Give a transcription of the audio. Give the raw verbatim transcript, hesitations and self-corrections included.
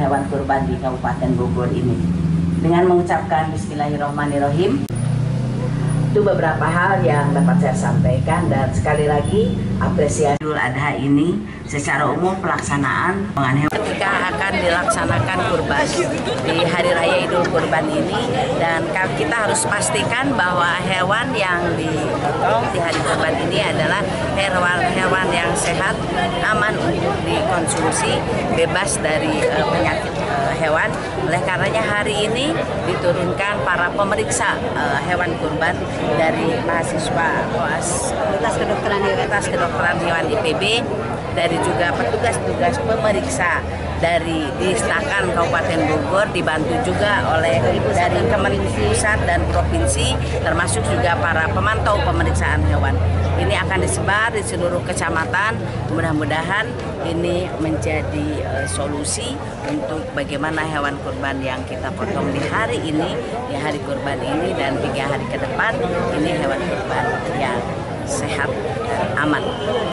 hewan kurban di Kabupaten Bogor ini. Dengan mengucapkan Bismillahirrahmanirrahim, itu beberapa hal yang dapat saya sampaikan, dan sekali lagi apresiasi Idul Adha ini secara umum pelaksanaan ketika akan dilaksanakan kurban di Hari Raya Idul Kurban ini, dan kita harus pastikan bahwa hewan yang dipotong di hari kurban ini adalah hewan-hewan yang sehat, aman untuk dikonsumsi, bebas dari uh, penyakit uh, hewan. Oleh karenanya hari ini diturunkan para pemeriksa uh, hewan kurban dari mahasiswa koas Fakultas Kedokteran Hewan, Kedokteran Hewan I P B, dari juga petugas-petugas pemeriksa dari Distakan Kabupaten Bogor, dibantu juga oleh dari Kementerian Pusat dan Provinsi, termasuk juga para pemantau pemeriksaan hewan. Ini akan disebar di seluruh kecamatan. Mudah-mudahan ini menjadi uh, solusi untuk bagaimana hewan kurban yang kita potong di hari ini, di hari kurban ini, dan tiga hari ke depan ini hewan kurban yang sehat dan aman.